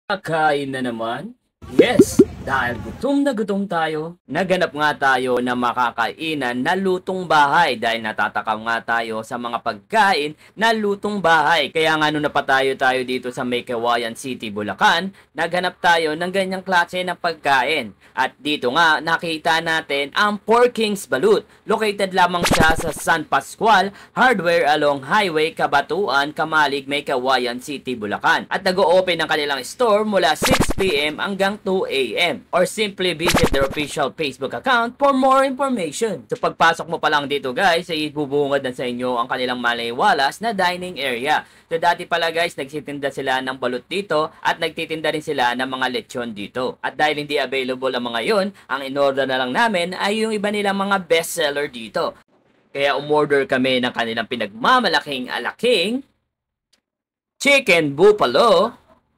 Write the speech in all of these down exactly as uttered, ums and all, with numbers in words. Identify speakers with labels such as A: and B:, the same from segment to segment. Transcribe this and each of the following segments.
A: Kakain na naman? Yes! Dahil gutom na gutom tayo, naganap nga tayo na makakainan na lutong bahay dahil natatakam nga tayo sa mga pagkain na lutong bahay. Kaya nga nung napatayo tayo dito sa May Kawayan City, Bulacan, naghanap tayo ng ganyang klase ng pagkain. At dito nga nakita natin ang Four Kings Balut. Located lamang siya sa San Pascual Hardware along Highway Kabatuan, Kamalig, May Kawayan City, Bulacan. At nag-o-open ang kanilang store mula six p m hanggang two a m or simply visit their official Facebook account for more information. So pagpasok mo pa lang dito guys, ay ibubungad na sa inyo ang kanilang maliwalas na dining area. So dati pala guys, nagsitinda sila ng balut dito at nagtitinda rin sila ng mga lechon dito. At dahil hindi available ang mga yon, ang in-order na lang namin ay yung iba nilang mga bestseller dito. Kaya umorder kami ng kanilang pinagmamalaking alaking chicken buffalo,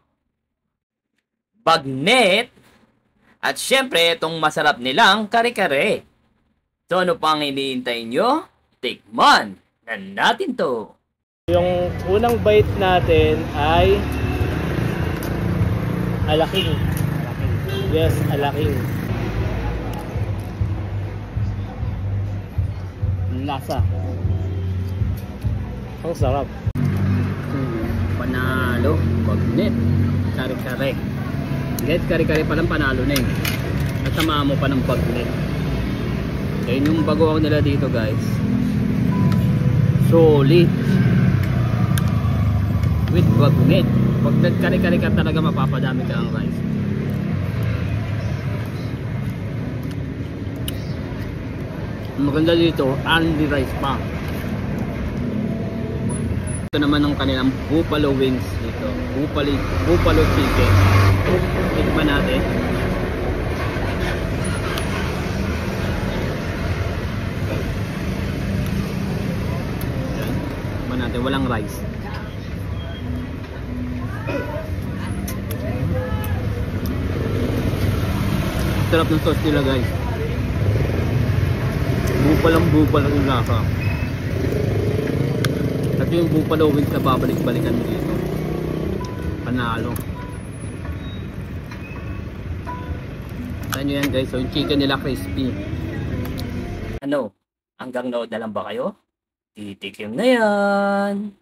A: bagnet, at syempre, itong masarap nilang kare-kare. So, ano pang iniintay nyo? Tikman na natin to.
B: Yung unang bite natin ay alaking. Yes, alaking. Ang lasa. Ang sarap.
A: Hmm, panalo, bagnet, kare-kare. Get kare-kare pa lang panalo na eh. At sama mo pa ng bagnet. Kaya yung bago nila dito guys, solid with bagnet. Pag nagkare-kare ka talaga, mapapadami ka ang rice. Ang maganda dito, only rice pa. Ito naman ang kanilang buffalo wings dito. Buffalo, buffalo chicken. Tikman natin. Ayan. Tikman natin. Walang rice. Sarap ng sauce nila guys. Bupalang bupal ang lasa. At yung buffalo wings na babalik-balikan mo dito. Panalo. Ano yan guys, so yung chicken nila crispy. Ano? Hanggang nood na lang ba kayo? Titikim na yan!